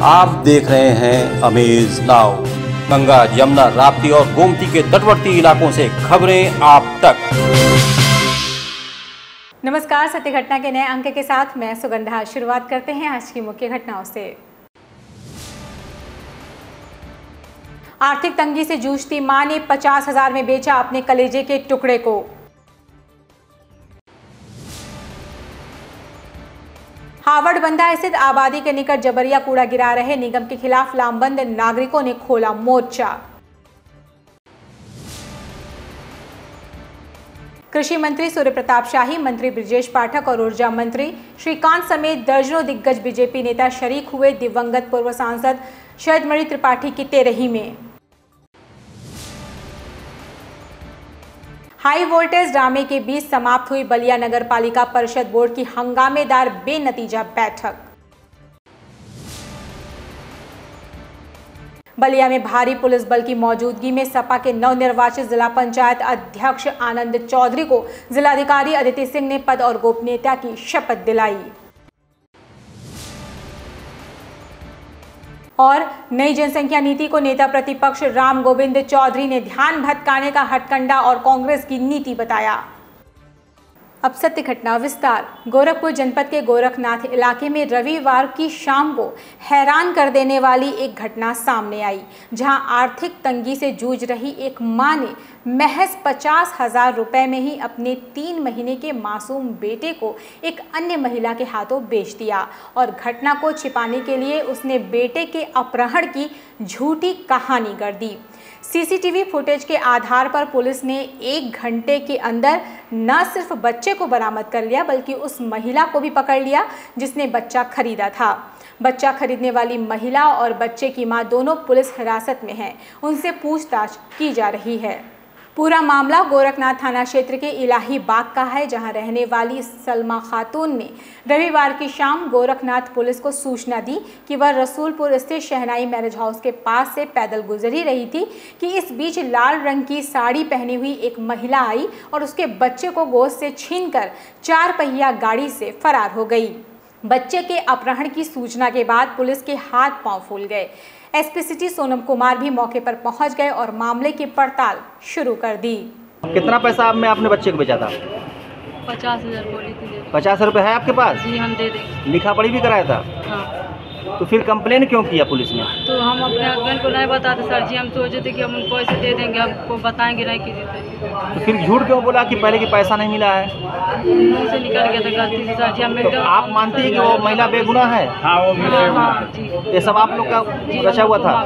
आप देख रहे हैं अमेज नाउ। गंगा, यमुना, राप्ती और गोमती के तटवर्ती इलाकों से खबरें आप तक। नमस्कार, सत्य घटना के नए अंक के साथ मैं सुगंधा। शुरुआत करते हैं आज की मुख्य घटनाओं से। आर्थिक तंगी से जूझती मां ने 50,000 में बेचा अपने कलेजे के टुकड़े को। हावड़ बंधा स्थित आबादी के निकट जबरिया कूड़ा गिरा रहे निगम के खिलाफ लामबंद नागरिकों ने खोला मोर्चा। कृषि मंत्री सूर्य प्रताप शाही, मंत्री ब्रजेश पाठक और ऊर्जा मंत्री श्रीकांत समेत दर्जनों दिग्गज बीजेपी नेता शरीक हुए दिवंगत पूर्व सांसद शरदमणि त्रिपाठी की तेरही में। हाई वोल्टेज ड्रामे के बीच समाप्त हुई बलिया नगर पालिका परिषद बोर्ड की हंगामेदार बेनतीजा बैठक। बलिया में भारी पुलिस बल की मौजूदगी में सपा के नवनिर्वाचित जिला पंचायत अध्यक्ष आनंद चौधरी को जिलाधिकारी अदिति सिंह ने पद और गोपनीयता की शपथ दिलाई। और नई जनसंख्या नीति को नेता प्रतिपक्ष राम गोविंद चौधरी ने ध्यान भटकाने का हथकंडा और कांग्रेस की नीति बताया। अब सत्य घटना विस्तार। गोरखपुर जनपद के गोरखनाथ इलाके में रविवार की शाम को हैरान कर देने वाली एक घटना सामने आई, जहां आर्थिक तंगी से जूझ रही एक मां ने महज 50,000 रुपए में ही अपने 3 महीने के मासूम बेटे को एक अन्य महिला के हाथों बेच दिया और घटना को छिपाने के लिए उसने बेटे के अपहरण की झूठी कहानी गढ़ दी। सीसीटीवी फुटेज के आधार पर पुलिस ने 1 घंटे के अंदर न सिर्फ बच्चे को बरामद कर लिया बल्कि उस महिला को भी पकड़ लिया जिसने बच्चा खरीदा था। बच्चा खरीदने वाली महिला और बच्चे की मां दोनों पुलिस हिरासत में हैं। उनसे पूछताछ की जा रही है। पूरा मामला गोरखनाथ थाना क्षेत्र के इलाही बाग का है, जहां रहने वाली सलमा खातून ने रविवार की शाम गोरखनाथ पुलिस को सूचना दी कि वह रसूलपुर स्थित शहनाई मैरिज हाउस के पास से पैदल गुजर ही रही थी कि इस बीच लाल रंग की साड़ी पहनी हुई एक महिला आई और उसके बच्चे को गोद से छीनकर 4 पहिया गाड़ी से फरार हो गई। बच्चे के अपहरण की सूचना के बाद पुलिस के हाथ पांव फूल गए। एसपी सिटी सोनम कुमार भी मौके पर पहुंच गए और मामले की पड़ताल शुरू कर दी। कितना पैसा आपने बच्चे को बेचा था? 50,000 बोली थी। 50 रुपये है आपके पास? जी, हम दे देंगे। लिखा पढ़ी भी कराया था? हाँ। तो फिर कंप्लेन क्यों किया पुलिस ने? तो हम अपने हस्बैंड को नहीं बताते सर जी, हम सोचे थे कि हम उनको ऐसे दे देंगे, हमको बताएंगे नहीं किसी से। तो फिर झूठ क्यों बोला कि पहले कि पैसा नहीं मिला है? मुँह से निकल गया था गलती से सर जी। हम तो आप मानते हैं कि वो महिला बेगुनाह है? हाँ जी। ये सब आप लोग का रचा हुआ था?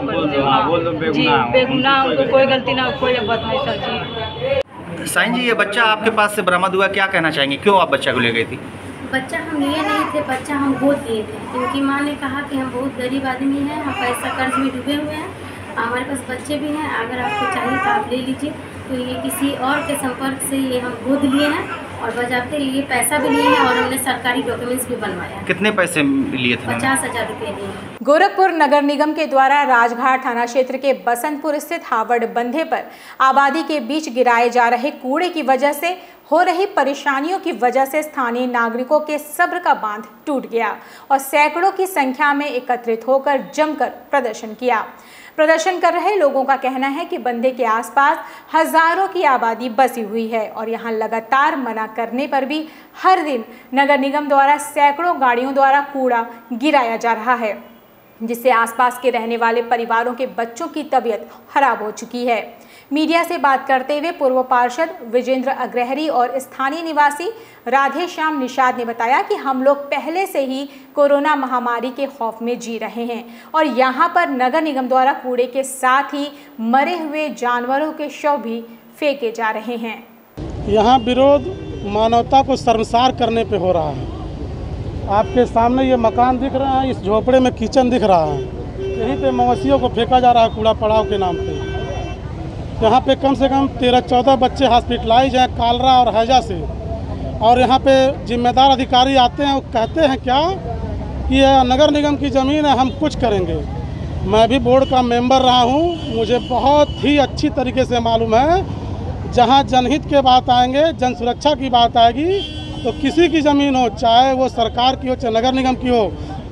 जी, बेगुनाह, उनको कोई गलती ना, कोई बात नहीं सर जी। साईं जी, ये बच्चा आपके पास से बरामद हुआ, क्या कहना चाहेंगे? क्यों आप बच्चा को ले गई थी? बच्चा हम लिए नहीं थे, बच्चा हम गोद लिए थे क्योंकि माँ ने कहा कि हम बहुत गरीब आदमी हैं, हम पैसा कर्ज में डूबे हुए हैं, हमारे पास बच्चे भी हैं, अगर आपको चाहिए तो आप ले लीजिए। तो ये किसी और के संपर्क से ये हम गोद लिए हैं और बजाते लिए पैसा भी लिए हैं और हमने सरकारी डॉक्यूमेंट्स भी बनवाया। कितने पैसे लिए थे? 50,000 रुपये लिए। गोरखपुर नगर निगम के द्वारा राजघाट थाना क्षेत्र के बसंतपुर स्थित हावड़ बंधे पर आबादी के बीच गिराए जा रहे कूड़े की वजह से हो रही परेशानियों की वजह से स्थानीय नागरिकों के सब्र का बांध टूट गया और सैकड़ों की संख्या में एकत्रित होकर जमकर प्रदर्शन किया। प्रदर्शन कर रहे लोगों का कहना है कि बंधे के आसपास हजारों की आबादी बसी हुई है और यहां लगातार मना करने पर भी हर दिन नगर निगम द्वारा सैकड़ों गाड़ियों द्वारा कूड़ा गिराया जा रहा है, जिससे आसपास के रहने वाले परिवारों के बच्चों की तबीयत खराब हो चुकी है। मीडिया से बात करते हुए पूर्व पार्षद विजेंद्र अग्रहरी और स्थानीय निवासी राधेश्याम निषाद ने बताया कि हम लोग पहले से ही कोरोना महामारी के खौफ में जी रहे हैं और यहाँ पर नगर निगम द्वारा कूड़े के साथ ही मरे हुए जानवरों के शव भी फेंके जा रहे हैं। यहाँ विरोध मानवता को शर्मसार करने पे हो रहा है। आपके सामने ये मकान दिख रहा है, इस झोपड़े में किचन दिख रहा है, यहीं पे मवेशियों को फेंका जा रहा है कूड़ा पड़ाव के नाम पे। यहाँ पे कम से कम 13-14 बच्चे हॉस्पिटलाइज हैं कालरा और हैजा से, और यहाँ पे जिम्मेदार अधिकारी आते हैं, वो कहते हैं क्या कि यह नगर निगम की ज़मीन है, हम कुछ करेंगे। मैं भी बोर्ड का मेंबर रहा हूँ, मुझे बहुत ही अच्छी तरीके से मालूम है, जहाँ जनहित के बात आएंगे, जन सुरक्षा की बात आएगी, तो किसी की ज़मीन हो, चाहे वो सरकार की हो चाहे नगर निगम की हो,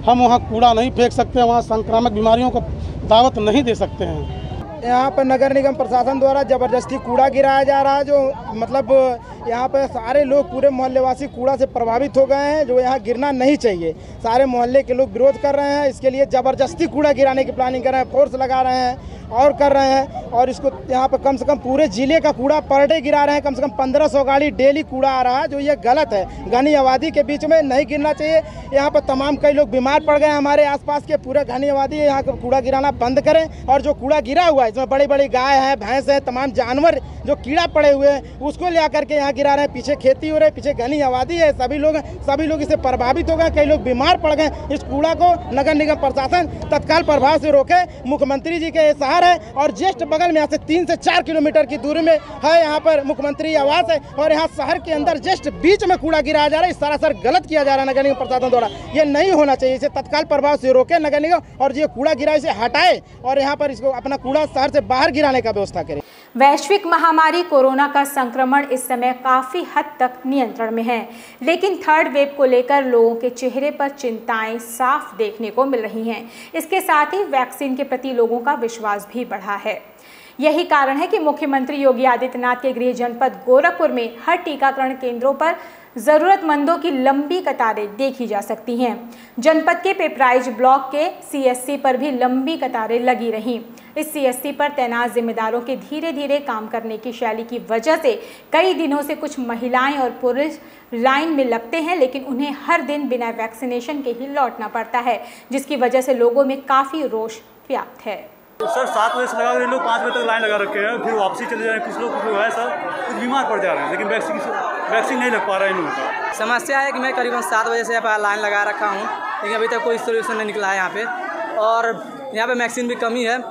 हम वहाँ कूड़ा नहीं फेंक सकते, वहाँ संक्रामक बीमारियों को दावत नहीं दे सकते हैं। यहाँ पर नगर निगम प्रशासन द्वारा ज़बरदस्ती कूड़ा गिराया जा रहा है, जो मतलब यहाँ पर सारे लोग पूरे मोहल्लेवासी कूड़ा से प्रभावित हो गए हैं, जो यहाँ गिरना नहीं चाहिए। सारे मोहल्ले के लोग विरोध कर रहे हैं, इसके लिए ज़बरदस्ती कूड़ा गिराने की प्लानिंग कर रहे हैं, फोर्स लगा रहे हैं और कर रहे हैं। और इसको यहाँ पर कम से कम पूरे ज़िले का कूड़ा पर डे गिरा रहे हैं, कम से कम 1500 गाड़ी डेली कूड़ा आ रहा है, जो ये गलत है। घनी आबादी के बीच में नहीं गिरना चाहिए। यहाँ पर तमाम कई लोग बीमार पड़ गए हैं, हमारे आसपास के पूरे घनी आबादी यहाँ का कूड़ा गिराना बंद करें। और जो कूड़ा गिरा हुआ है इसमें बड़ी बड़ी गाय है, भैंस है, तमाम जानवर जो कीड़ा पड़े हुए हैं उसको ले आकर के यहाँ गिरा रहे हैं। पीछे खेती हो रही है, पीछे घनी आबादी है, सभी लोग इससे प्रभावित हो गए, कई लोग बीमार पड़ गए। इस कूड़ा को नगर निगम प्रशासन तत्काल प्रभाव से रोके। मुख्यमंत्री जी के शहर है और जस्ट बगल में यहाँ से 3 से 4 किलोमीटर की दूरी में है यहाँ पर मुख्यमंत्री आवास है, और यहाँ शहर के अंदर जस्ट बीच में कूड़ा गिराया जा रहा है। इस सरासर गलत किया जा रहा है नगर निगम प्रशासन द्वारा। ये नहीं होना चाहिए, इसे तत्काल प्रभाव से रोके नगर निगम, और ये कूड़ा गिरा इसे हटाए और यहाँ पर इसको अपना कूड़ा शहर से बाहर गिराने का व्यवस्था करें। वैश्विक महामारी कोरोना का संक्रमण इस समय काफी हद तक नियंत्रण में है, लेकिन थर्ड वेव को लेकर लोगों के चेहरे पर चिंताएं साफ देखने को मिल रही हैं। इसके साथ ही वैक्सीन के प्रति लोगों का विश्वास भी बढ़ा है। यही कारण है कि मुख्यमंत्री योगी आदित्यनाथ के गृह जनपद गोरखपुर में हर टीकाकरण केंद्रों पर जरूरतमंदों की लंबी कतारें देखी जा सकती हैं। जनपद के पिपराइच ब्लॉक के सीएससी पर भी लंबी कतारें लगी रहीं। इस सीएससी पर तैनात जिम्मेदारों के धीरे धीरे काम करने की शैली की वजह से कई दिनों से कुछ महिलाएं और पुरुष लाइन में लगते हैं, लेकिन उन्हें हर दिन बिना वैक्सीनेशन के ही लौटना पड़ता है, जिसकी वजह से लोगों में काफ़ी रोष व्याप्त है। सर 7 बजे से लगा रहे लोग 5 बजे तक लाइन लगा रखे हैं, फिर वापसी चले जा रहे हैं। कुछ लोग है सर कुछ बीमार पड़ जा रहे हैं, लेकिन वैक्सीन नहीं लग पा रहा है इन लोगों का। समस्या है कि मैं करीबन 7 बजे से यहाँ पर लाइन लगा रखा हूँ, लेकिन अभी तक कोई सोल्यूशन नहीं निकला है यहाँ पे, और यहाँ पे वैक्सीन भी कमी है।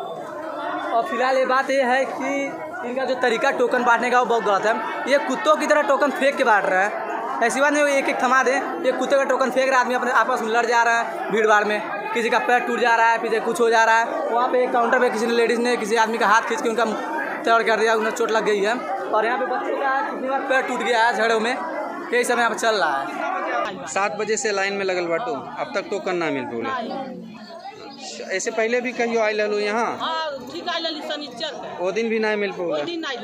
और फिलहाल ये बात ये है कि इनका जो तरीका टोकन बांटने का वो बहुत गलत है। ये कुत्तों की तरह टोकन फेंक के बांट रहे हैं। ऐसी बात नहीं, एक एक थमा दें। ये कुत्ते का टोकन फेंक रहा है, आदमी अपने आपस में लड़ जा रहा है भीड़ भाड़ में, किसी का पैर टूट जा रहा है, पीछे कुछ हो जा रहा है। वहाँ पे एक काउंटर पे किसी ने लेडीज़ ने किसी आदमी का हाथ खींच के उनका तैर कर दिया, उन्हें चोट लग गई है। और यहाँ पे बच्चे का कितनी बार पैर टूट गया है झड़ों में, यही समय यहाँ पर चल रहा है। 7 बजे से लाइन में लगल बाटो, अब तक टोकन ना मिल बोले। ऐसे पहले भी कहियो आई लो यहाँ, वो दिन भी नहीं मिल पाओ।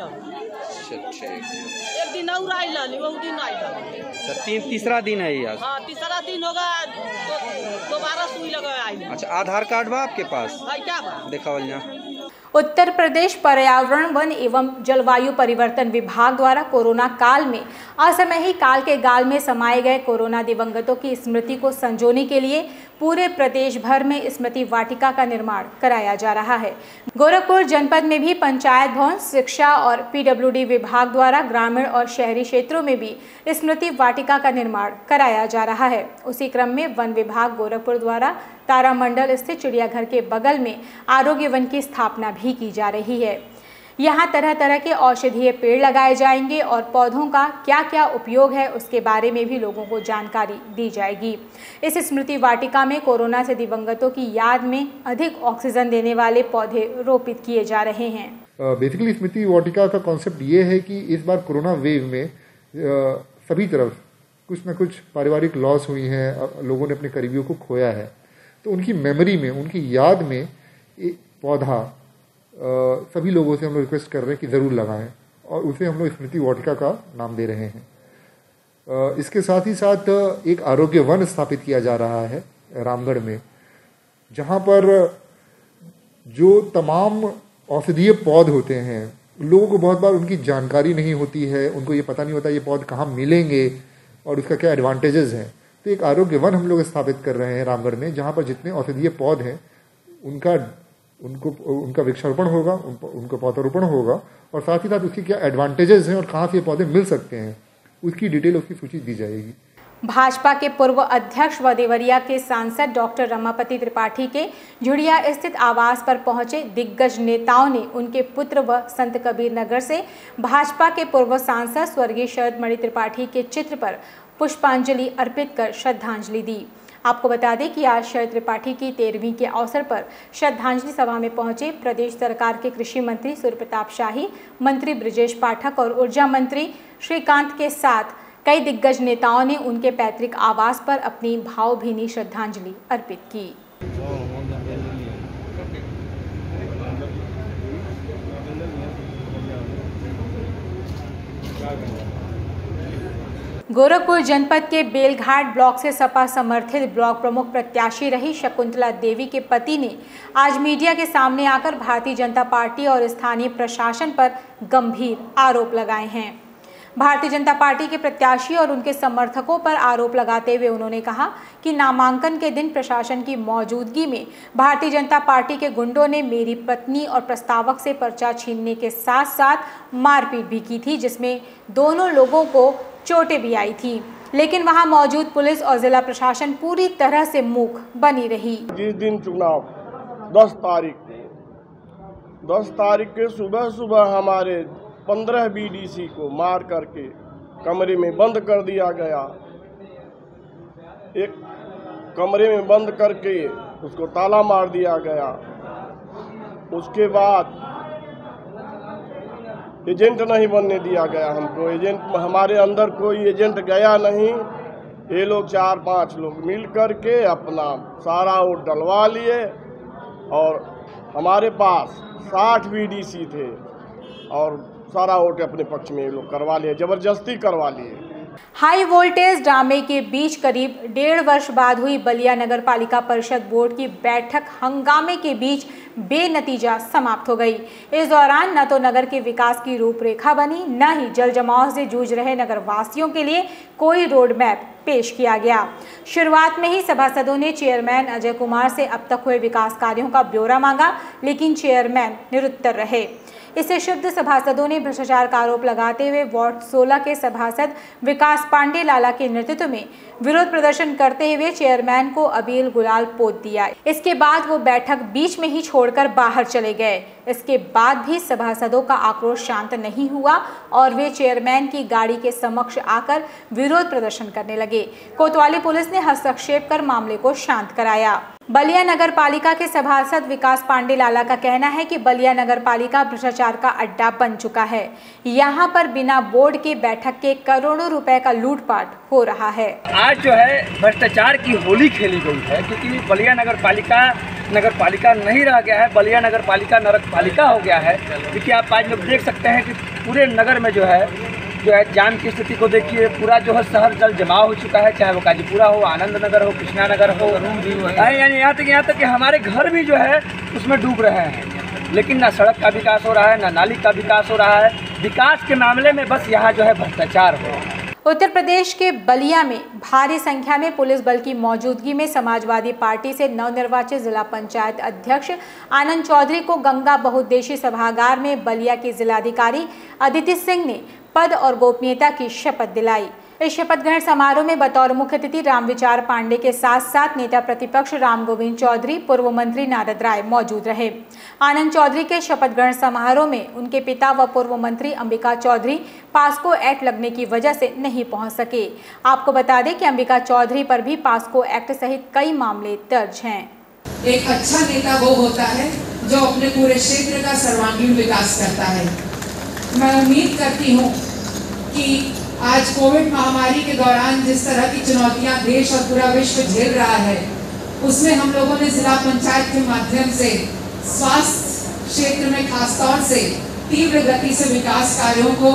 एक दिन और आई ली, वो दिन आई। तीसरा दिन है आज। हाँ, तीसरा दिन होगा, दोबारा सुई लगा आई। अच्छा, आधार कार्ड बा आपके पास? क्या बा? दिखाओ यहाँ। उत्तर प्रदेश पर्यावरण, वन एवं जलवायु परिवर्तन विभाग द्वारा कोरोना काल में असमय ही काल के गाल में समाये गए कोरोना दिवंगतों की स्मृति को संजोने के लिए पूरे प्रदेश भर में स्मृति वाटिका का निर्माण कराया जा रहा है। गोरखपुर जनपद में भी पंचायत भवन, शिक्षा और पीडब्ल्यूडी विभाग द्वारा ग्रामीण और शहरी क्षेत्रों में भी स्मृति वाटिका का निर्माण कराया जा रहा है। उसी क्रम में वन विभाग गोरखपुर द्वारा तारामंडल स्थित चिड़ियाघर के बगल में आरोग्य वन की स्थापना भी की जा रही है। यहाँ तरह तरह के औषधीय पेड़ लगाए जाएंगे और पौधों का क्या क्या उपयोग है उसके बारे में भी लोगों को जानकारी दी जाएगी। इस स्मृति वाटिका में कोरोना से दिवंगतों की याद में अधिक ऑक्सीजन देने वाले पौधे रोपित किए जा रहे हैं। बेसिकली स्मृति वाटिका का कॉन्सेप्ट ये है कि इस बार कोरोना वेव में सभी तरफ कुछ न कुछ पारिवारिक लॉस हुई है, लोगों ने अपने करीबियों को खोया है, तो उनकी मेमोरी में, उनकी याद में एक पौधा सभी लोगों से हम लोग रिक्वेस्ट कर रहे हैं कि ज़रूर लगाएं, और उसे हम लोग स्मृति वाटिका का नाम दे रहे हैं। इसके साथ ही साथ एक आरोग्य वन स्थापित किया जा रहा है रामगढ़ में, जहां पर जो तमाम औषधीय पौध होते हैं, लोगों को बहुत बार उनकी जानकारी नहीं होती है, उनको ये पता नहीं होता ये पौध कहाँ मिलेंगे और उसका क्या एडवांटेजेस हैं। तो एक आरोग्य वन हम लोग स्थापित कर रहे हैं रामगढ़ में, जहाँ पर जितने औषधीय पौध हैं उनका वृक्षारोपण होगा, उनका पौधारोपण होगा, और साथ ही साथ उसकी क्या एडवांटेजेस हैं और कहाँ से ये पौधे मिल सकते हैं उसकी डिटेल, उसकी सूची दी जाएगी। भाजपा के पूर्व अध्यक्ष व देवरिया के सांसद डॉक्टर रमापति त्रिपाठी के झुड़िया स्थित आवास पर पहुंचे दिग्गज नेताओं ने उनके पुत्र व संत कबीर नगर से भाजपा के पूर्व सांसद स्वर्गीय शरद मणि त्रिपाठी के चित्र पर पुष्पांजलि अर्पित कर श्रद्धांजलि दी। आपको बता दें कि आज शरद त्रिपाठी की 13वीं के अवसर पर श्रद्धांजलि सभा में पहुंचे प्रदेश सरकार के कृषि मंत्री सूर्य प्रताप शाही, मंत्री ब्रजेश पाठक और ऊर्जा मंत्री श्रीकांत के साथ कई दिग्गज नेताओं ने उनके पैतृक आवास पर अपनी भावभीनी श्रद्धांजलि अर्पित की। गोरखपुर जनपद के बेलघाट ब्लॉक से सपा समर्थित ब्लॉक प्रमुख प्रत्याशी रही शकुंतला देवी के पति ने आज मीडिया के सामने आकर भारतीय जनता पार्टी और स्थानीय प्रशासन पर गंभीर आरोप लगाए हैं। भारतीय जनता पार्टी के प्रत्याशी और उनके समर्थकों पर आरोप लगाते हुए उन्होंने कहा कि नामांकन के दिन प्रशासन की मौजूदगी में भारतीय जनता पार्टी के गुंडों ने मेरी पत्नी और प्रस्तावक से पर्चा छीनने के साथ साथ मारपीट भी की थी, जिसमें दोनों लोगों को चोटें भी आई थी, लेकिन वहां मौजूद पुलिस और जिला प्रशासन पूरी तरह से मूक बनी रही। जिस दिन चुनाव 10 तारीख के सुबह हमारे 15 बीडीसी को मार करके कमरे में बंद कर दिया गया। एक कमरे में बंद करके उसको ताला मार दिया गया। उसके बाद एजेंट नहीं बनने दिया गया हमको। एजेंट हमारे अंदर कोई एजेंट गया नहीं। ये लोग 4-5 लोग मिल करके अपना सारा वोट डलवा लिए और हमारे पास 60 बीडीसी थे और सारा वोट अपने पक्ष में ये लोग करवा लिए, जबरदस्ती करवा लिए। हाई वोल्टेज ड्रामे के बीच करीब 1.5 वर्ष बाद हुई बलिया नगर पालिका परिषद बोर्ड की बैठक हंगामे के बीच बेनतीजा समाप्त हो गई। इस दौरान न तो नगर के विकास की रूपरेखा बनी, न ही जल जमाव से जूझ रहे नगर वासियों के लिए कोई रोड मैप पेश किया गया। शुरुआत में ही सभासदों ने चेयरमैन अजय कुमार से अब तक हुए विकास कार्यों का ब्यौरा मांगा, लेकिन चेयरमैन निरुत्तर रहे। इससे क्षुब्ध सभासदों ने भ्रष्टाचार का आरोप लगाते हुए वार्ड 16 के सभासद विकास पांडे लाला के नेतृत्व में विरोध प्रदर्शन करते हुए चेयरमैन को अबील गुलाल पोत दिया। इसके बाद वो बैठक बीच में ही छोड़कर बाहर चले गए। इसके बाद भी सभासदों का आक्रोश शांत नहीं हुआ और वे चेयरमैन की गाड़ी के समक्ष आकर विरोध प्रदर्शन करने लगे। कोतवाली पुलिस ने हस्तक्षेप कर मामले को शांत कराया। बलिया नगर पालिका के सभासद विकास पांडे लाला का कहना है कि बलिया नगर पालिका भ्रष्टाचार का अड्डा बन चुका है। यहाँ पर बिना बोर्ड के बैठक के करोड़ों रुपए का लूटपाट हो रहा है। आज जो है भ्रष्टाचार की होली खेली गई है, क्योंकि बलिया नगर पालिका नहीं रह गया है, बलिया नगर पालिका नरक पालिका हो गया है। क्योंकि आप आज लोग देख सकते हैं कि पूरे नगर में जो है जाम की स्थिति को देखिए। पूरा जो है शहर जल जमाव हो चुका है, चाहे वो काजीपुरा हो, आनंद नगर हो, कृष्णा नगर हो, यानी यहाँ तक कि हमारे घर भी जो है उसमें डूब रहे हैं। लेकिन ना सड़क का विकास हो रहा है, ना नाली का विकास हो रहा है। विकास के मामले में बस यहाँ जो है भ्रष्टाचार हो। उत्तर प्रदेश के बलिया में भारी संख्या में पुलिस बल की मौजूदगी में समाजवादी पार्टी से नवनिर्वाचित जिला पंचायत अध्यक्ष आनंद चौधरी को गंगा बहुउद्देशीय सभागार में बलिया के जिलाधिकारी अदिति सिंह ने पद और गोपनीयता की शपथ दिलाई। इस शपथ ग्रहण समारोह में बतौर मुख्य अतिथि रामविचार पांडे के साथ साथ नेता प्रतिपक्ष राम गोविंद चौधरी, पूर्व मंत्री नारद राय मौजूद रहे। आनंद चौधरी के शपथ ग्रहण समारोह में उनके पिता व पूर्व मंत्री अंबिका चौधरी पास्को एक्ट लगने की वजह से नहीं पहुंच सके। आपको बता दें कि अंबिका चौधरी पर भी पास्को एक्ट सहित कई मामले दर्ज हैं। एक अच्छा नेता वो होता है जो अपने पूरे क्षेत्र का सर्वांगीण विकास करता है। मैं उम्मीद करती हूँ कि आज कोविड महामारी के दौरान जिस तरह की चुनौतियां देश और पूरा विश्व झेल रहा है, उसमें हम लोगों ने जिला पंचायत के माध्यम से स्वास्थ्य क्षेत्र में खासतौर से तीव्र गति से विकास कार्यों को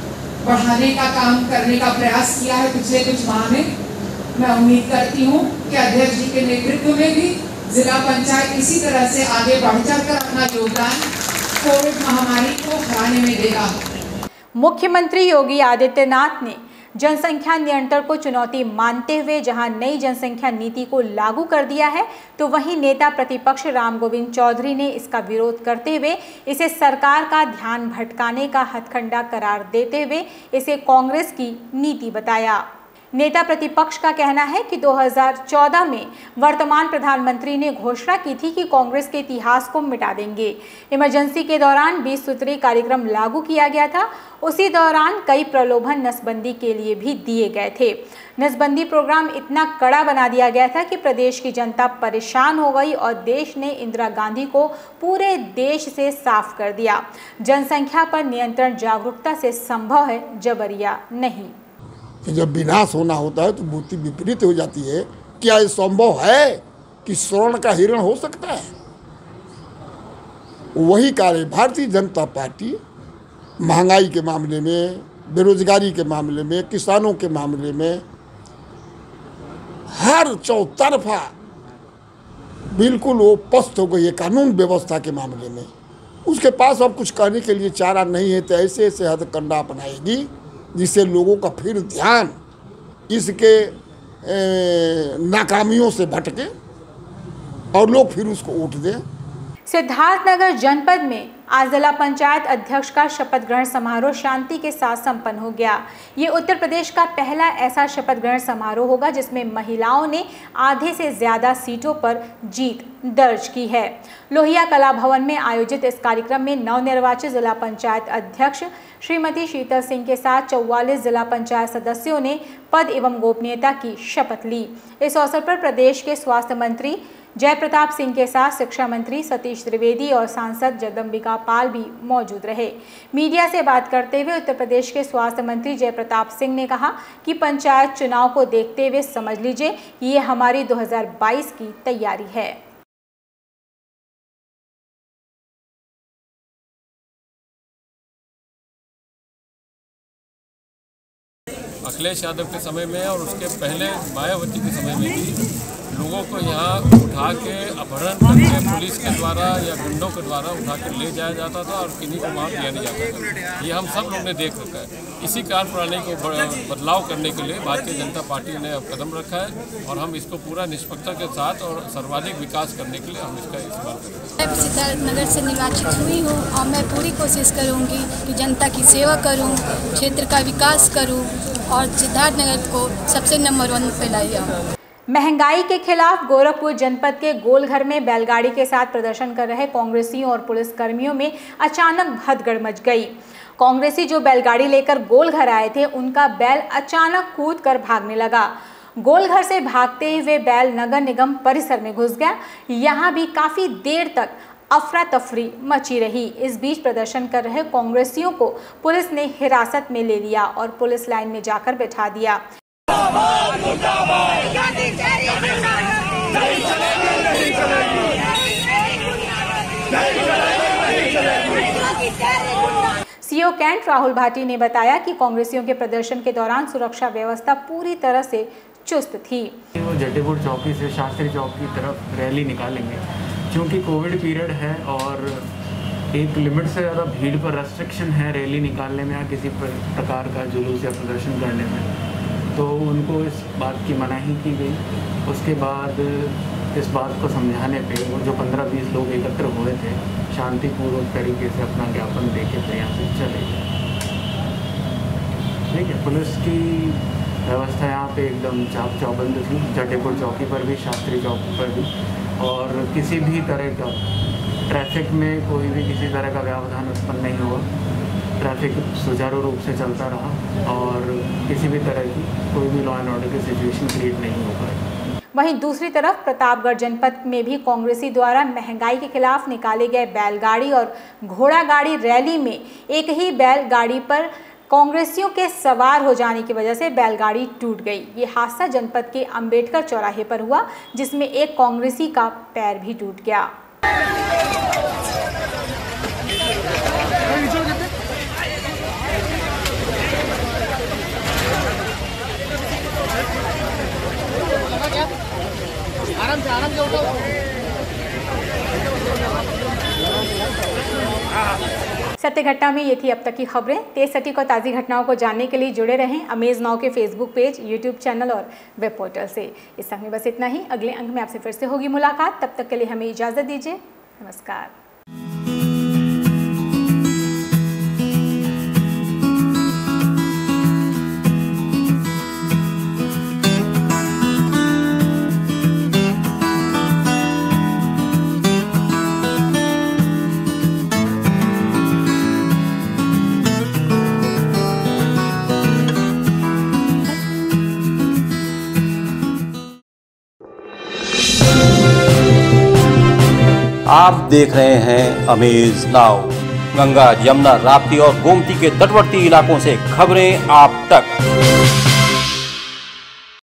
बढ़ाने का काम करने का प्रयास किया है पिछले कुछ माह में। मैं उम्मीद करती हूँ कि अध्यक्ष जी के नेतृत्व में भी जिला पंचायत इसी तरह से आगे बढ़ चढ़कर अपना योगदान कोविड महामारी को हराने में देगा। मुख्यमंत्री योगी आदित्यनाथ ने जनसंख्या नियंत्रण को चुनौती मानते हुए जहां नई जनसंख्या नीति को लागू कर दिया है, तो वहीं नेता प्रतिपक्ष राम गोविंद चौधरी ने इसका विरोध करते हुए इसे सरकार का ध्यान भटकाने का हथकंडा करार देते हुए इसे कांग्रेस की नीति बताया। नेता प्रतिपक्ष का कहना है कि 2014 में वर्तमान प्रधानमंत्री ने घोषणा की थी कि कांग्रेस के इतिहास को मिटा देंगे। इमरजेंसी के दौरान 20 सूत्री कार्यक्रम लागू किया गया था। उसी दौरान कई प्रलोभन नसबंदी के लिए भी दिए गए थे। नसबंदी प्रोग्राम इतना कड़ा बना दिया गया था कि प्रदेश की जनता परेशान हो गई और देश ने इंदिरा गांधी को पूरे देश से साफ कर दिया। जनसंख्या पर नियंत्रण जागरूकता से संभव है, जबरिया नहीं। कि जब विनाश होना होता है तो बुद्धि विपरीत हो जाती है। क्या ये संभव है कि स्वर्ण का हिरण हो सकता है? वही कार्य भारतीय जनता पार्टी महंगाई के मामले में, बेरोजगारी के मामले में, किसानों के मामले में, हर चौतरफा बिल्कुल वो पस्त हो गई है। कानून व्यवस्था के मामले में उसके पास अब कुछ करने के लिए चारा नहीं है, तो ऐसे ऐसे हथकंडा अपनाएगी जिससे लोगों का फिर ध्यान इसके नाकामियों से भटके और लोग फिर उसको वोट दें। सिद्धार्थनगर जनपद में आज जिला पंचायत अध्यक्ष का शपथ ग्रहण समारोह शांति के साथ संपन्न हो गया। ये उत्तर प्रदेश का पहला ऐसा शपथ ग्रहण समारोह होगा जिसमें महिलाओं ने आधे से ज्यादा सीटों पर जीत दर्ज की है। लोहिया कला भवन में आयोजित इस कार्यक्रम में नवनिर्वाचित जिला पंचायत अध्यक्ष श्रीमती शीतल सिंह के साथ 44 जिला पंचायत सदस्यों ने पद एवं गोपनीयता की शपथ ली। इस अवसर पर प्रदेश के स्वास्थ्य मंत्री जय प्रताप सिंह के साथ शिक्षा मंत्री सतीश त्रिवेदी और सांसद जगदम्बिका पाल भी मौजूद रहे। मीडिया से बात करते हुए उत्तर प्रदेश के स्वास्थ्य मंत्री जय प्रताप सिंह ने कहा कि पंचायत चुनाव को देखते हुए समझ लीजिए कि ये हमारी 2022 की तैयारी है। अखिलेश यादव के समय में और उसके पहले मायावती के समय में भी लोगों को यहाँ उठा के अपहरण करके पुलिस के द्वारा या गुंडों के द्वारा उठा के ले जाया जाता था और किन्हीं को वहाँ दिया नहीं जाता था। ये हम सब लोग ने देख रखा है। इसी कार्य प्रणाली को बदलाव करने के लिए भारतीय जनता पार्टी ने अब कदम रखा है और हम इसको पूरा निष्पक्षता के साथ और सर्वाधिक विकास करने के लिए हम इसका इस्तेमाल करेंगे। मैं सिद्धार्थनगर से निर्वाचित हुई हूँ और मैं पूरी कोशिश करूँगी कि जनता की सेवा करूँ, क्षेत्र का विकास करूँ और सिद्धार्थनगर को सबसे नंबर 1 पे लाऊं। महंगाई के खिलाफ गोरखपुर जनपद के गोलघर में बैलगाड़ी के साथ प्रदर्शन कर रहे कांग्रेसियों और पुलिसकर्मियों में अचानक भगदड़ मच गई। कांग्रेसी जो बैलगाड़ी लेकर गोलघर आए थे, उनका बैल अचानक कूद कर भागने लगा। गोलघर से भागते हुए बैल नगर निगम परिसर में घुस गया। यहाँ भी काफी देर तक अफरा तफरी मची रही। इस बीच प्रदर्शन कर रहे कांग्रेसियों को पुलिस ने हिरासत में ले लिया और पुलिस लाइन में जाकर बैठा दिया। सीओ कैंट राहुल भाटी ने बताया कि कांग्रेसियों के प्रदर्शन के दौरान सुरक्षा व्यवस्था पूरी तरह से चुस्त थी। वो जटेपुर चौकी से शास्त्री चौक की तरफ रैली निकालेंगे, क्योंकि कोविड पीरियड है और एक लिमिट से ज़्यादा भीड़ पर रेस्ट्रिक्शन है रैली निकालने में या किसी प्रकार का जुलूस या प्रदर्शन करने में, तो उनको इस बात की मनाही की गई। उसके बाद इस बात को समझाने पे वो जो 15-20 लोग एकत्र हुए थे, शांतिपूर्वक तरीके से अपना ज्ञापन दे के फिर यहाँ से चले गए। ठीक है, पुलिस की व्यवस्था यहाँ पे एकदम चाक चौबंद थी, जटेपुर चौकी पर भी, शास्त्री चौकी पर भी, और किसी भी तरह का ट्रैफिक में कोई भी किसी तरह का व्यवधान उत्पन्न नहीं हुआ। ट्रैफिक सुचारू रूप से चलता रहा और किसी भी तरह की कोई भी लॉ एंड ऑर्डर की सिचुएशन क्रिएट नहीं हो पाई। वहीं दूसरी तरफ प्रतापगढ़ जनपद में भी कांग्रेसी द्वारा महंगाई के खिलाफ निकाले गए बैलगाड़ी और घोड़ा गाड़ी रैली में एक ही बैलगाड़ी पर कांग्रेसियों के सवार हो जाने की वजह से बैलगाड़ी टूट गई। ये हादसा जनपद के अंबेडकर चौराहे पर हुआ, जिसमें एक कांग्रेसी का पैर भी टूट गया। सत्य घटना में ये थी अब तक की खबरें। तेज सटीक और ताज़ी घटनाओं को जानने के लिए जुड़े रहें अमेज नाउ के फेसबुक पेज, यूट्यूब चैनल और वेब पोर्टल से। इस अंक में बस इतना ही। अगले अंक में आपसे फिर से होगी मुलाकात। तब तक के लिए हमें इजाज़त दीजिए। नमस्कार। आप देख रहे हैं अमेज नाउ। गंगा, यमुना, राप्ती और गोमती के तटवर्ती इलाकों से खबरें आप तक।